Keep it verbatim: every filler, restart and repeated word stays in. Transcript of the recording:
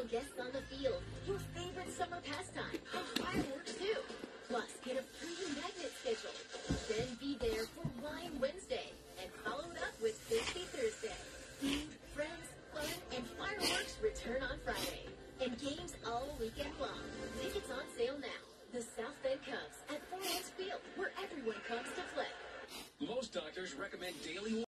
guests on the field, your favorite summer pastime, and fireworks too. Plus, get a free magnet schedule. Then be there for Wine Wednesday and follow it up with Tasty Thursday. Food, friends, fun, and fireworks return on Friday. And games all weekend long. Tickets on sale now. The South Bend Cubs at Four Oaks Field, where everyone comes to play. Most doctors recommend daily